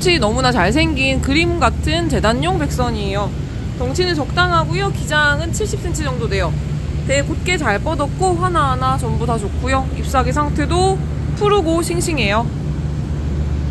꽃이 너무나 잘생긴 그림 같은 재단용 백선이에요. 덩치는 적당하고요. 기장은 70cm 정도 돼요. 되게 곧게 잘 뻗었고 하나하나 전부 다 좋고요. 잎사귀 상태도 푸르고 싱싱해요.